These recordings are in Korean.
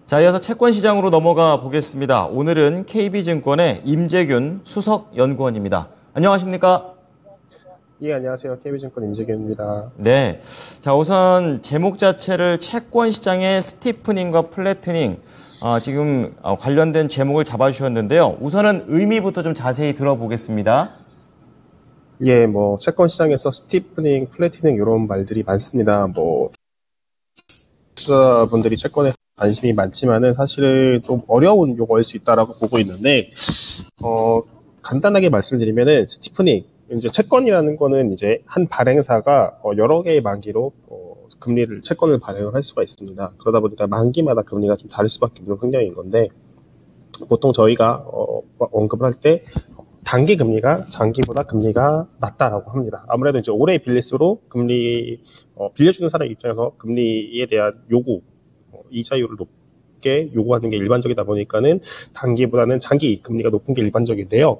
자, 이어서 채권 시장으로 넘어가 보겠습니다. 오늘은 KB증권의 임재균 수석연구원입니다. 안녕하십니까? 예, 안녕하세요. KB증권 임재균입니다. 네. 자, 우선 제목 자체를 채권 시장의 스티프닝과 플래트닝, 지금 관련된 제목을 잡아주셨는데요. 우선은 의미부터 좀 자세히 들어보겠습니다. 예, 채권 시장에서 스티프닝, 플래트닝 이런 말들이 많습니다. 투자자분들이 채권에 관심이 많지만은 사실은 좀 어려운 용어일 수 있다라고 보고 있는데, 간단하게 말씀드리면은 스티프닝, 이제 채권이라는 거는 이제 한 발행사가 여러 개의 만기로 채권을 발행을 할 수가 있습니다. 그러다 보니까 만기마다 금리가 좀 다를 수밖에 없는 환경인 건데, 보통 저희가 언급을 할 때 단기 금리가 장기보다 금리가 낮다라고 합니다. 아무래도 이제 오래 빌릴수록 빌려주는 사람 입장에서 금리에 대한 요구, 이자율을 높게 요구하는 게 일반적이다 보니까는 단기보다는 장기 금리가 높은 게 일반적인데요.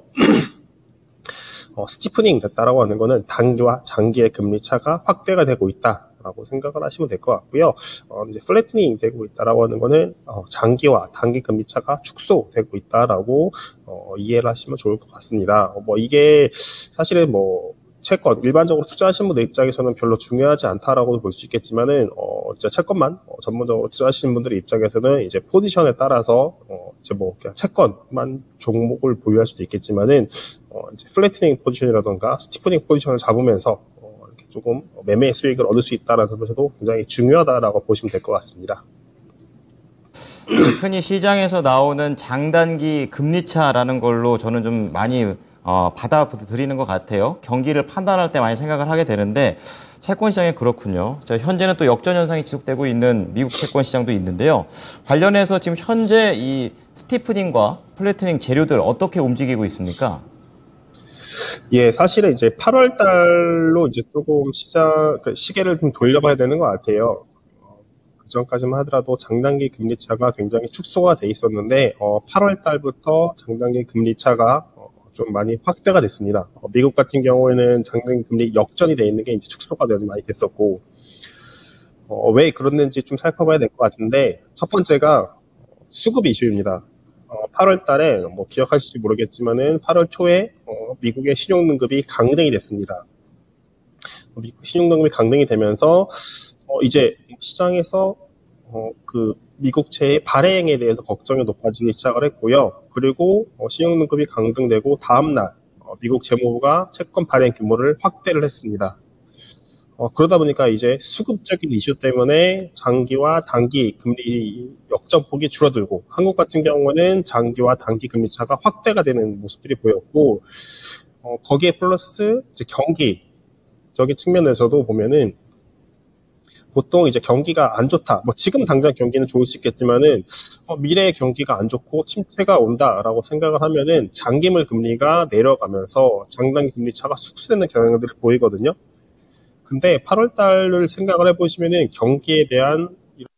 스티프닝 됐다라고 하는 거는 단기와 장기의 금리 차가 확대가 되고 있다라고 생각을 하시면 될 것 같고요. 이제 플래트닝 되고 있다라고 하는 거는 장기와 단기 금리 차가 축소되고 있다라고 이해를 하시면 좋을 것 같습니다. 이게 사실은 채권, 일반적으로 투자하시는 분들 입장에서는 별로 중요하지 않다라고도 볼 수 있겠지만은, 진짜 채권만 전문적으로 투자하시는 분들의 입장에서는 이제 포지션에 따라서, 그냥 채권만 종목을 보유할 수도 있겠지만은, 이제 플래트닝 포지션이라던가 스티프닝 포지션을 잡으면서, 이렇게 조금 매매 수익을 얻을 수 있다라는 것도 굉장히 중요하다라고 보시면 될 것 같습니다. 흔히 시장에서 나오는 장단기 금리차라는 걸로 저는 좀 많이 받아들이는 것 같아요. 경기를 판단할 때 많이 생각을 하게 되는데 채권 시장이 그렇군요. 현재는 또 역전 현상이 지속되고 있는 미국 채권 시장도 있는데요. 관련해서 지금 현재 이 스티프닝과 플래트닝 재료들 어떻게 움직이고 있습니까? 예, 사실은 이제 8월 달로 이제 조금 시계를 좀 돌려봐야 되는 것 같아요. 그 전까지만 하더라도 장단기 금리차가 굉장히 축소가 돼 있었는데 8월 달부터 장단기 금리차가 좀 많이 확대가 됐습니다. 미국 같은 경우에는 장단기 금리 역전이 돼 있는 게 이제 축소가 많이 됐었고, 왜 그랬는지 좀 살펴봐야 될 것 같은데, 첫 번째가 수급 이슈입니다. 8월 달에 기억하실지 모르겠지만은 8월 초에 미국의 신용등급이 강등이 됐습니다. 미국 신용등급이 강등이 되면서 이제 시장에서 미국채의 발행에 대해서 걱정이 높아지기 시작을 했고요. 그리고 신용등급이 강등되고 다음날 미국 재무부가 채권 발행 규모를 확대를 했습니다. 그러다 보니까 이제 수급적인 이슈 때문에 장기와 단기 금리 역전폭이 줄어들고, 한국 같은 경우는 장기와 단기 금리 차가 확대가 되는 모습들이 보였고, 거기에 플러스 이제 경기적인 측면에서도 보면은 보통 이제 경기가 안 좋다. 지금 당장 경기는 좋을 수 있겠지만은, 미래의 경기가 안 좋고 침체가 온다라고 생각을 하면은 장기물 금리가 내려가면서 장단기 금리 차가 축소되는 경향들을 보이거든요. 근데 8월 달을 생각을 해보시면은 경기에 대한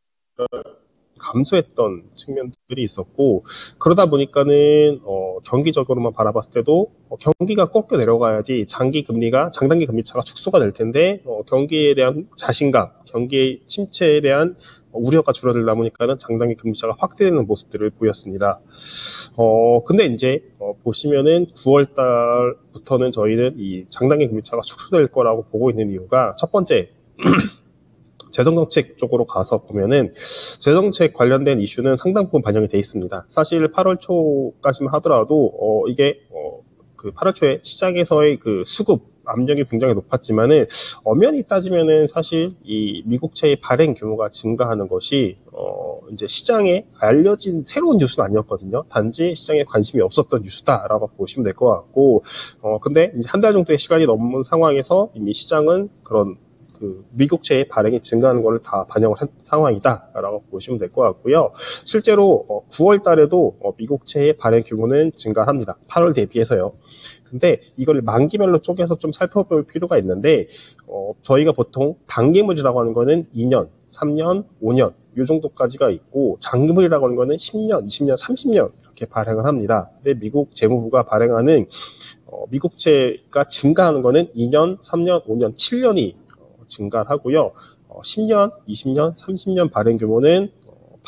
감소했던 측면들이 있었고, 그러다 보니까는 경기적으로만 바라봤을 때도 경기가 꺾여 내려가야지 장단기 금리 차가 축소가 될 텐데, 경기에 대한 자신감, 경기의 침체에 대한 우려가 줄어들다 보니까는 장단기 금리 차가 확대되는 모습들을 보였습니다. 근데 이제 보시면은 9월 달부터는 저희는 이 장단기 금리 차가 축소될 거라고 보고 있는 이유가, 첫 번째 재정정책 쪽으로 가서 보면은 재정책 관련된 이슈는 상당 부분 반영이 돼 있습니다. 사실 8월 초까지만 하더라도 이게 8월 초에 시장에서의 그 수급 압력이 굉장히 높았지만은 엄연히 따지면은 사실 이 미국채의 발행 규모가 증가하는 것이 이제 시장에 알려진 새로운 뉴스는 아니었거든요. 단지 시장에 관심이 없었던 뉴스다라고 보시면 될 것 같고, 근데 이제 한 달 정도의 시간이 넘은 상황에서 이미 시장은 그런 미국채의 발행이 증가하는 것을 다 반영을 한 상황이다라고 보시면 될 것 같고요. 실제로 9월 달에도 미국채의 발행 규모는 증가합니다. 8월 대비해서요. 근데 이걸 만기별로 쪼개서 좀 살펴볼 필요가 있는데, 저희가 보통 단기물이라고 하는 거는 2년, 3년, 5년 이 정도까지가 있고, 장기물이라고 하는 거는 10년, 20년, 30년 이렇게 발행을 합니다. 근데 미국 재무부가 발행하는 미국채가 증가하는 거는 2년, 3년, 5년, 7년이 증가를 하고요. 10년, 20년, 30년 발행 규모는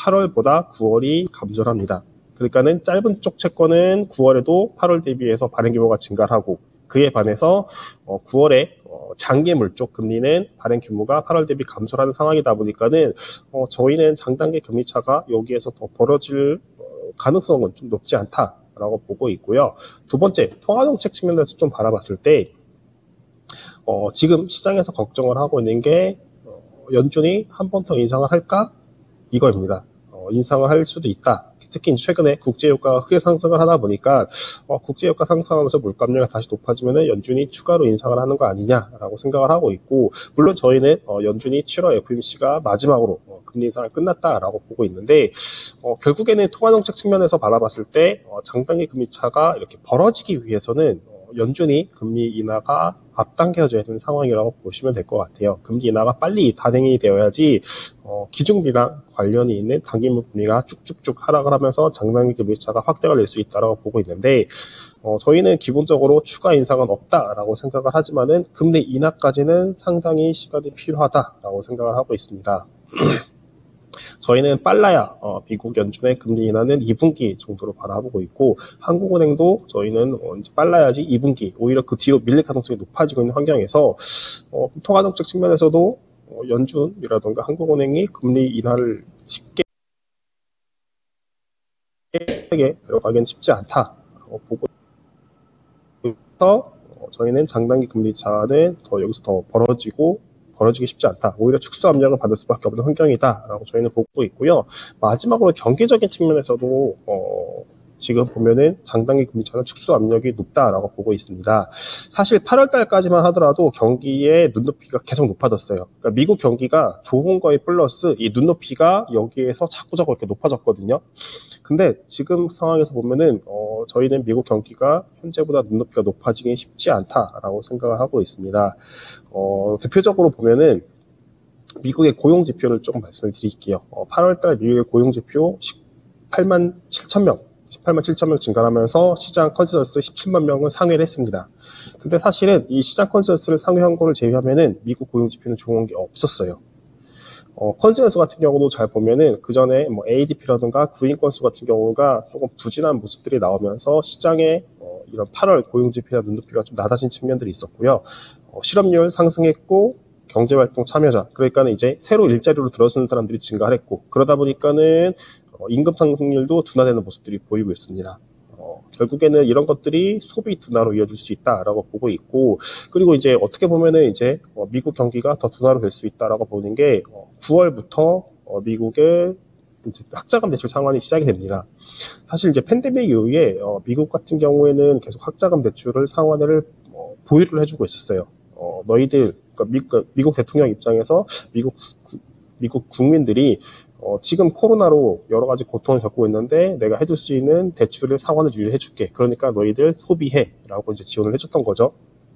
8월보다 9월이 감소합니다. 그러니까는 짧은 쪽 채권은 9월에도 8월 대비해서 발행 규모가 증가하고 그에 반해서 9월에 장기 물쪽 금리는 발행 규모가 8월 대비 감소하는 상황이다 보니까는 저희는 장단기 금리 차가 여기에서 더 벌어질 가능성은 좀 높지 않다라고 보고 있고요. 두 번째, 통화정책 측면에서 좀 바라봤을 때 지금 시장에서 걱정을 하고 있는 게 연준이 한 번 더 인상을 할까? 이거입니다. 인상을 할 수도 있다. 특히 최근에 국제유가가 크게 상승을 하다 보니까 국제유가 상승하면서 물가가 다시 높아지면 연준이 추가로 인상을 하는 거 아니냐라고 생각을 하고 있고, 물론 저희는 연준이 7월 FOMC가 마지막으로 금리 인상을 끝났다라고 보고 있는데 결국에는 통화정책 측면에서 바라봤을 때 장단기 금리 차가 이렇게 벌어지기 위해서는 연준이 금리 인하가 앞당겨져야 되는 상황이라고 보시면 될 것 같아요. 금리 인하가 빨리 단행이 되어야지 기준금리랑 관련이 있는 단기물 금리가 쭉쭉쭉 하락을 하면서 장단기 금리 차가 확대가 될 수 있다고 보고 있는데 저희는 기본적으로 추가 인상은 없다라고 생각을 하지만은 금리 인하까지는 상당히 시간이 필요하다라고 생각을 하고 있습니다. 저희는 빨라야 미국 연준의 금리 인하는 2분기 정도로 바라보고 있고, 한국은행도 저희는 이제 빨라야지 2분기, 오히려 그 뒤로 밀릴 가능성이 높아지고 있는 환경에서 통화정책 측면에서도 연준이라던가 한국은행이 금리 인하를 쉽게 들어가기는 쉽지 않다라고 보고 있어서 저희는 장단기 금리 차는 여기서 더 벌어지기 쉽지 않다. 오히려 축소 압력을 받을 수밖에 없는 환경이다라고 저희는 보고 있고요. 마지막으로 경기적인 측면에서도 지금 보면은 장단기 금리 차는 축소 압력이 높다라고 보고 있습니다. 사실 8월 달까지만 하더라도 경기의 눈높이가 계속 높아졌어요. 그러니까 미국 경기가 좋은 거에 플러스 이 눈높이가 여기에서 자꾸 이렇게 높아졌거든요. 근데 지금 상황에서 보면은 저희는 미국 경기가 현재보다 눈높이가 높아지긴 쉽지 않다라고 생각을 하고 있습니다. 대표적으로 보면은 미국의 고용 지표를 조금 말씀을 드릴게요. 8월 달 미국의 고용 지표 18만 7천 명 증가하면서 시장 컨센서스 17만 명을 상회를 했습니다. 근데 사실은 이 시장 컨센서스를 상회한 거를 제외하면은 미국 고용 지표는 좋은 게 없었어요. 컨센서스 같은 경우도 잘 보면은 그 전에 뭐 ADP라든가 구인 건수 같은 경우가 조금 부진한 모습들이 나오면서 시장에 이런 8월 고용 지표나 눈높이가 좀 낮아진 측면들이 있었고요. 실업률 상승했고 경제활동 참여자, 그러니까는 이제 새로 일자리로 들어서는 사람들이 증가를 했고, 그러다 보니까는 임금 상승률도 둔화되는 모습들이 보이고 있습니다. 결국에는 이런 것들이 소비 둔화로 이어질 수 있다라고 보고 있고, 그리고 이제 어떻게 보면은 이제 미국 경기가 더 둔화로 될 수 있다라고 보는 게 9월부터 미국의 이제 학자금 대출 상환이 시작이 됩니다. 사실 이제 팬데믹 이후에 미국 같은 경우에는 계속 학자금 대출을 상환을 보유를 해주고 있었어요. 너희들, 그러니까 미국 대통령 입장에서 미국 국민들이 지금 코로나로 여러 가지 고통을 겪고 있는데 내가 해줄 수 있는 대출을 상환을 유지해줄게. 그러니까 너희들 소비해라고 이제 지원을 해줬던 거죠.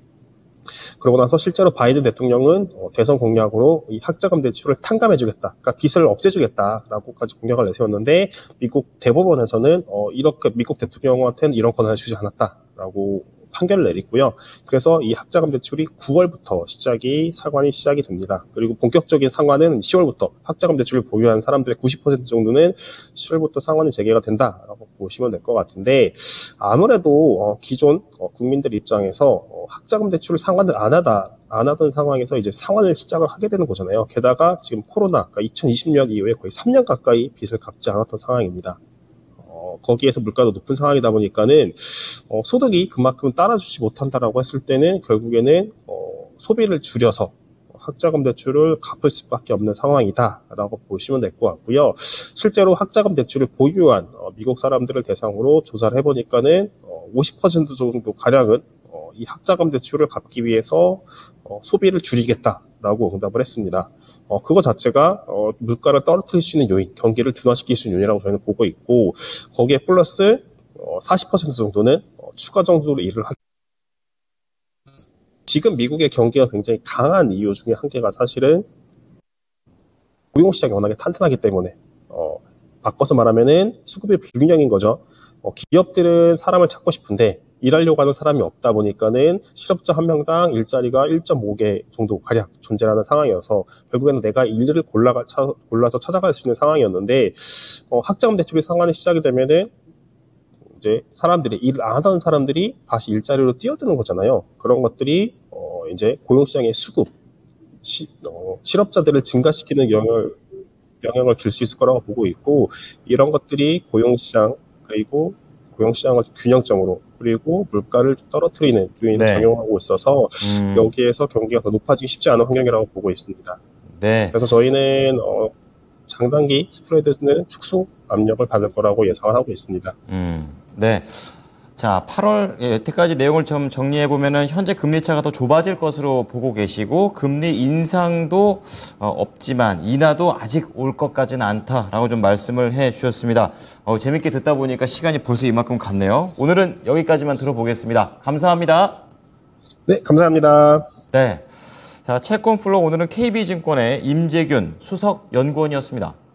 그러고 나서 실제로 바이든 대통령은 대선 공약으로 이 학자금 대출을 탕감해주겠다, 그러니까 빚을 없애주겠다라고까지 공약을 내세웠는데 미국 대법원에서는 이렇게 미국 대통령한테는 이런 권한을 주지 않았다라고 판결을 내리고요. 그래서 이 학자금 대출이 9월부터 상환이 시작이 됩니다. 그리고 본격적인 상환은 10월부터 학자금 대출을 보유한 사람들의 90% 정도는 10월부터 상환이 재개가 된다라고 보시면 될 것 같은데, 아무래도 기존 국민들 입장에서 학자금 대출을 상환을 안 하던 상황에서 이제 상환을 시작을 하게 되는 거잖아요. 게다가 지금 코로나, 그러니까 2020년 이후에 거의 3년 가까이 빚을 갚지 않았던 상황입니다. 거기에서 물가도 높은 상황이다 보니까는 소득이 그만큼 따라주지 못한다라고 했을 때는 결국에는 소비를 줄여서 학자금 대출을 갚을 수밖에 없는 상황이다라고 보시면 될 것 같고요. 실제로 학자금 대출을 보유한 미국 사람들을 대상으로 조사를 해보니까는 50% 정도 가량은 이 학자금 대출을 갚기 위해서 소비를 줄이겠다라고 응답을 했습니다. 그거 자체가 물가를 떨어뜨릴 수 있는 요인, 경기를 둔화시킬 수 있는 요인이라고 저희는 보고 있고, 거기에 플러스 40% 정도는 추가 정도로 일을 하기. 지금 미국의 경기가 굉장히 강한 이유 중에 한 개가 사실은 고용시장이 워낙에 탄탄하기 때문에 바꿔서 말하면은 수급의 불균형인 거죠. 기업들은 사람을 찾고 싶은데 일하려고 하는 사람이 없다 보니까는 실업자 한 명당 일자리가 1.5개 정도 가량 존재하는 상황이어서 결국에는 내가 일을 골라서 찾아갈 수 있는 상황이었는데 학자금 대출이 상환이 시작이 되면은 이제 사람들이 일 안 하던 사람들이 다시 일자리로 뛰어드는 거잖아요. 그런 것들이 이제 고용시장의 수급, 실업자들을 증가시키는 영향을 줄 수 있을 거라고 보고 있고, 이런 것들이 고용시장 그리고 고용시장을 균형적으로 그리고 물가를 떨어뜨리는 요인을 네. 작용하고 있어서 여기에서 경기가 더 높아지기 쉽지 않은 환경이라고 보고 있습니다. 네. 그래서 저희는 장단기 스프레드는 축소 압력을 받을 거라고 예상을 하고 있습니다. 네. 자, 8월 여태까지 내용을 좀 정리해 보면은 현재 금리 차가 더 좁아질 것으로 보고 계시고 금리 인상도 없지만 인하도 아직 올 것까지는 않다라고 좀 말씀을 해 주셨습니다. 재밌게 듣다 보니까 시간이 벌써 이만큼 갔네요. 오늘은 여기까지만 들어보겠습니다. 감사합니다. 네, 감사합니다. 네. 자, 채권플로 오늘은 KB증권의 임재균 수석 연구원이었습니다.